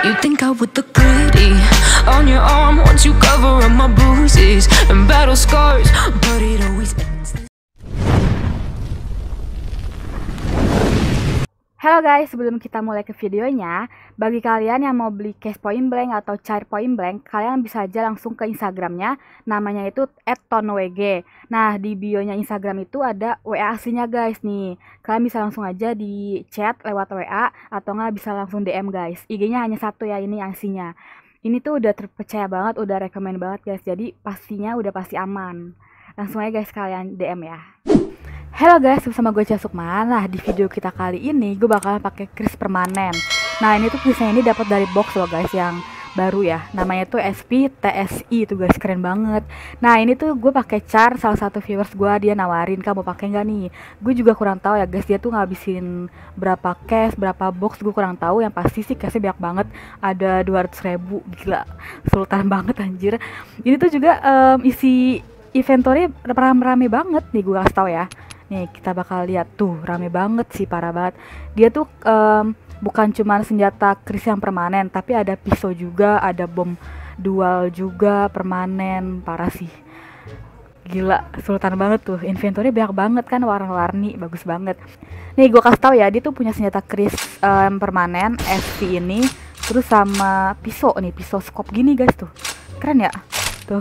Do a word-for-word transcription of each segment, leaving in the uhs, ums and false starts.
You think I would look pretty on your arm once you cover up my bruises and battle scars, but it always ends. Halo guys, sebelum kita mulai ke videonya, bagi kalian yang mau beli case point blank atau cair point blank, kalian bisa aja langsung ke Instagramnya, namanya itu et tonwg. Nah, di bionya Instagram itu ada W A aslinya guys nih. Kalian bisa langsung aja di chat lewat W A atau nggak bisa langsung D M guys. I G-nya hanya satu ya, ini aslinya. Ini tuh udah terpercaya banget, udah rekomend banget guys. Jadi pastinya udah pasti aman. Langsung aja guys kalian D M ya. Halo guys, bersama gue Cia Sukma. Nah, di video kita kali ini gue bakalan pakai kris permanen. Nah, ini tuh krisnya ini dapat dari box loh guys, yang baru ya. Namanya tuh S P T S I tuh guys, keren banget. Nah, ini tuh gue pakai Char, salah satu viewers gue, dia nawarin, "Kamu pakai nggak nih?" Gue juga kurang tahu ya guys, dia tuh ngabisin berapa case, berapa box, gue kurang tahu. Yang pasti sih case-nya banyak banget, ada dua ratus ribu, gila, sultan banget anjir. Ini tuh juga um, isi inventory rame-rame banget nih, gue kasih tau ya. Nih, kita bakal lihat tuh, rame banget sih, parah banget. Dia tuh um, bukan cuma senjata kris yang permanen, tapi ada pisau juga, ada bom dual juga permanen, parah sih. Gila, sultan banget tuh. Inventory banyak banget kan, warna-warni, bagus banget. Nih, gue kasih tau ya, dia tuh punya senjata kris um, permanen S P ini, terus sama pisau nih, pisau scope gini guys tuh. Keren ya? Tuh.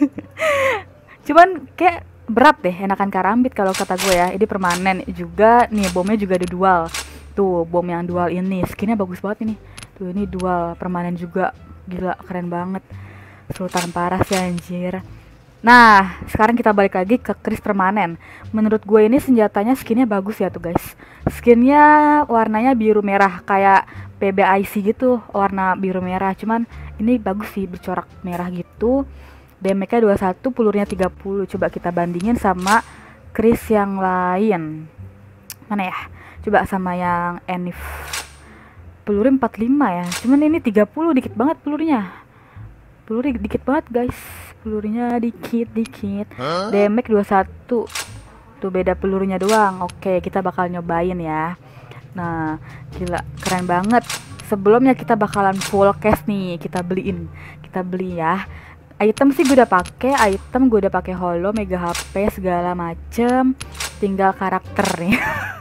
Cuman kayak berat deh, enakan karambit kalau kata gue ya. Ini permanen juga nih, bomnya juga ada dual. Tuh, bom yang dual ini skinnya bagus banget ini. Tuh, ini dual permanen juga. Gila, keren banget. Sultan parah sih anjir. Nah, sekarang kita balik lagi ke kris permanen. Menurut gue ini senjatanya skinnya bagus ya tuh guys. Skinnya warnanya biru merah, kayak P B I C gitu, warna biru merah. Cuman ini bagus sih, bercorak merah gitu. Damage-nya dua puluh satu, pelurnya tiga puluh. Coba kita bandingin sama kris yang lain. Mana ya? Coba sama yang Enif. Pelurnya empat puluh lima ya. Cuman ini tiga puluh, dikit banget pelurnya. Pelurnya dikit banget guys. Pelurnya dikit-dikit. Huh? Damage dua puluh satu. Tuh, beda pelurnya doang. Oke, kita bakal nyobain ya. Nah, gila, keren banget. Sebelumnya kita bakalan full case nih, kita beliin. Kita beli ya. Item sih gue udah pakai, item gue udah pakai holo, mega H P segala macem, tinggal karakternya.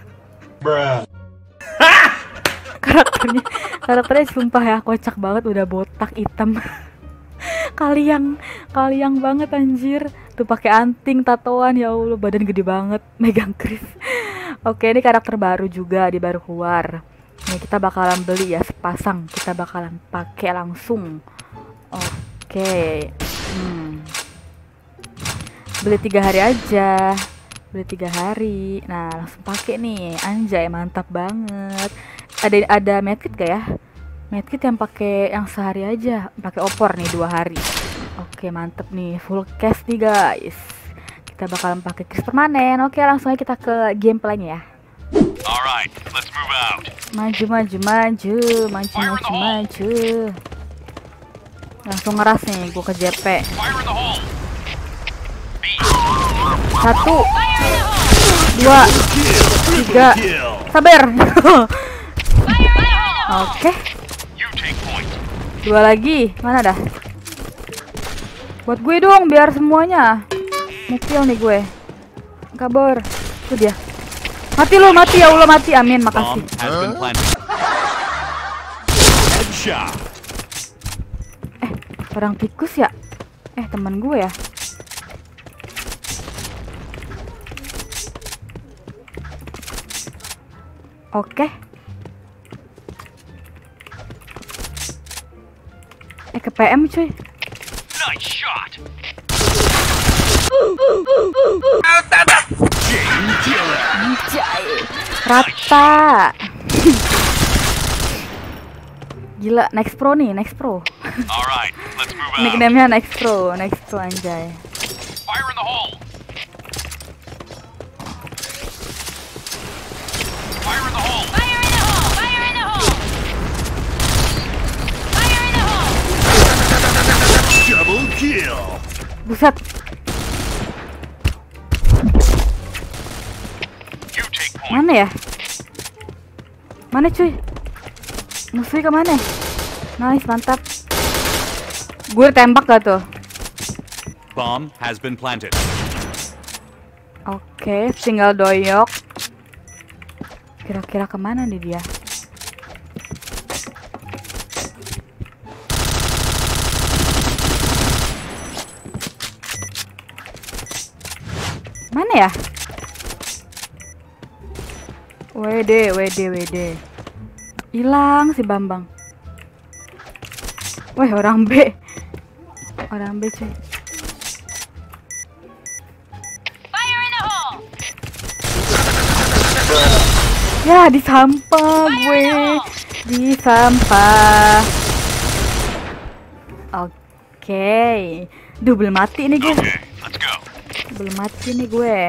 karakternya, karakternya sumpah ya kocak banget, udah botak hitam. kaliang, kaliang banget anjir. Tuh pakai anting, tatoan, ya Allah, badan gede banget, megang kris. Oke, ini karakter baru juga, di baru keluar. Ini kita bakalan beli ya sepasang, kita bakalan pakai langsung. Oke. Hmm. Beli tiga hari aja, beli tiga hari. Nah, langsung pakai nih, anjay, mantap banget. Ada ada medkit gak ya? Medkit yang pakai yang sehari aja, pakai opor nih dua hari. Oke, mantep nih, full case nih guys. Kita bakalan pakai kris permanen. Oke, langsung aja kita ke gameplaynya ya. Alright, let's move out. Maju, maju, maju, maju, maju, maju. Langsung ngeras nih, gue ke J P. Satu, dua, tiga, sabar. Oke. Dua lagi, mana dah? Buat gue dong, biar semuanya. Mukil nih gue. Kabur, itu dia. Mati lo, mati ya Allah, mati, amin, makasih. Orang tikus ya? Eh, teman gue ya? Oke. Eh, ke P M cuy. Nice shot. Rata. Gila, next pro nih, next pro. Alright, let's move out. Nickname-nya next pro, next pro anjay. Fire in the hole. Fire in the hole. Fire in the hole. Fire in the hole. Fire in the hole. Double kill. Buset. You take point. Mana ya? Mana cuy? Musuhnya kemana? Nice, mantap. Gue tembak gak tuh? Bomb has been planted. Oke, tinggal doyok. Kira-kira kemana nih dia? Mana ya? W D, W D, W D. Hilang si Bambang. Weh, orang B. Orang B cuy. Fire in the hole! Ya, di sampah gue. Di sampah. Oke. Duh, belum mati nih guys. Okay, let's go. Belum mati nih gue.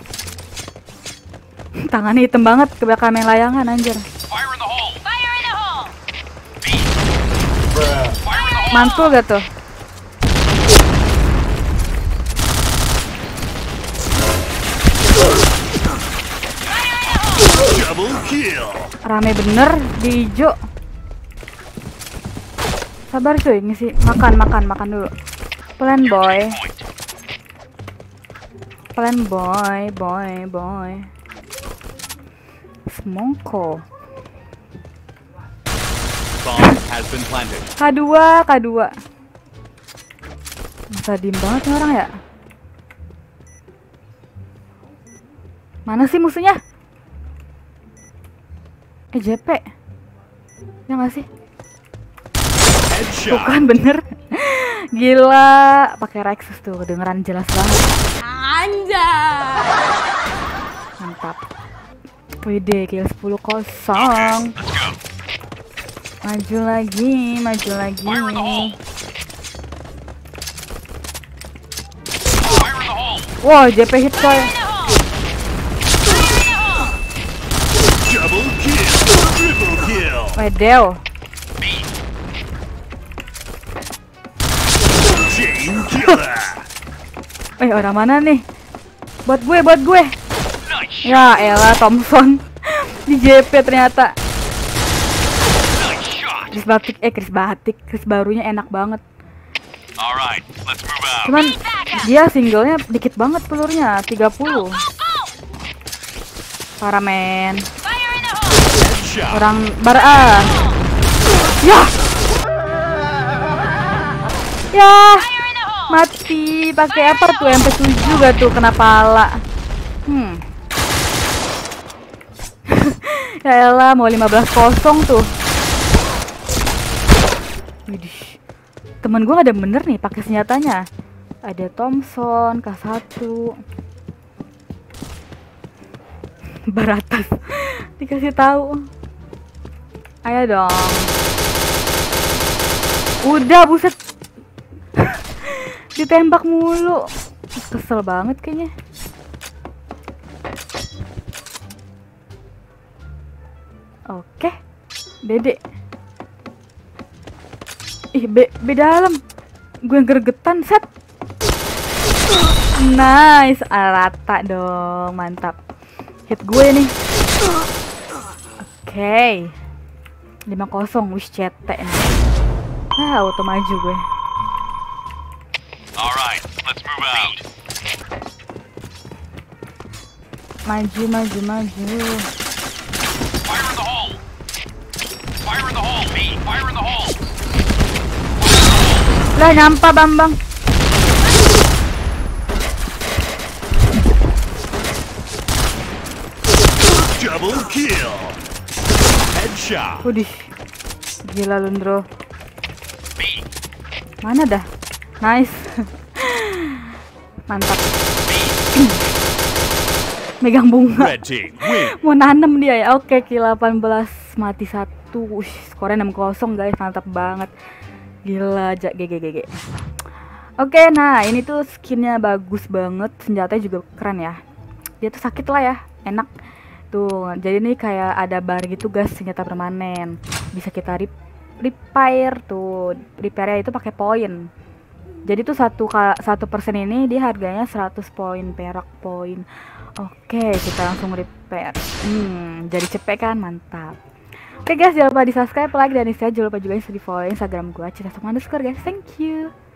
Tangannya hitam banget ke belakang main layangan anjir. Fire in the hole. Fire in the hole! Fire in the hole. Mantul gak tuh? Double kill. Rame bener di hijau. Sabar cuy, ngisi makan makan makan dulu. Pelan boy. Pelan boy, boy, boy. Semongko. Bomb has been planted. K dua, K dua. Masa diem banget nih orang ya? Mana sih musuhnya? Eh, J P. Ya nggak sih? Tuh Headshot. kan bener. Gila, pakai Rexus tuh kedengeran jelas banget. Anjay! Mantap. Wede, kill sepuluh kosong. Let's go. Maju lagi, maju lagi. Fire in the hole. Fire in the hole. Wow, J P hit coy. Double kill. Triple kill. Wedew. B. Chain killer. Eh, orang mana nih? Buat gue, buat gue. Nice shot. Ya elah, Thompson. Di J P ternyata. Nice shot. Chris batik, eh Chris batik, Chris barunya enak banget. All right, let's move out. Cuman dia singlenya dikit banget pelurnya, tiga puluh. Parah men. Fire in the hole! Headshot. Orang bar A. Ya. Ya. Fire in the hole! Mati. Pakai apa tuh? M P tujuh gak tuh kena pala. Hmm. Ya elah, mau lima belas kosong tuh. Widih. Temen gue ada bener nih pakai senjatanya. Ada Thompson, K satu. Baratas. Dikasih tahu. Ayo dong. Udah, buset. Ditembak mulu. Kesel banget kayaknya. Oke. Dede. Ih, B, B dalam. Gue yang gregetan, set. Nice, ah, rata dong, mantap. Hit gue nih. Oke. lima kosong, wish C T nih. Ah, auto maju gue. All right, let's move out. Maju, maju, maju. Fire in the hole. Fire in the hole. B. Fire in the hole. Lah, nyampa Bambang. Double kill. Headshot. Udih. Gila Lundro. B. Mana dah? Nice. Mantap. Megang bunga. Red team win. Mau nanem dia ya. Oke, kill delapan belas mati satu. Wih, skornya enam kosong guys, mantap banget. Gila, G G G G. Oke, nah ini tuh skinnya bagus banget, senjatanya juga keren ya. Dia tuh sakit lah ya, enak. Tuh, jadi ini kayak ada bar gitu guys, senjata permanen. Bisa kita rip repair tuh. Repairnya itu pakai poin. Jadi tuh satu satu persen ini dia harganya seratus poin perak poin. Oke, kita langsung repair. Hmm, jadi cepet kan, mantap. Oke guys, jangan lupa di subscribe, like, dan share. Jangan lupa juga di follow Instagram gue, Cita Sukma underscore guys. Thank you.